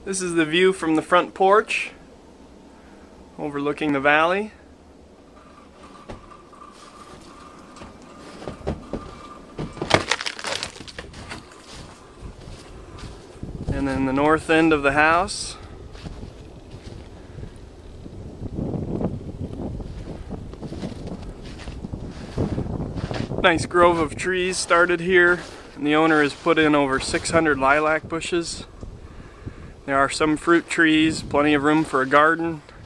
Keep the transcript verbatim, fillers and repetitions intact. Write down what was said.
This is the view from the front porch overlooking the valley. And then the north end of the house. Nice grove of trees started here, and the owner has put in over six hundred lilac bushes. There are some fruit trees, plenty of room for a garden.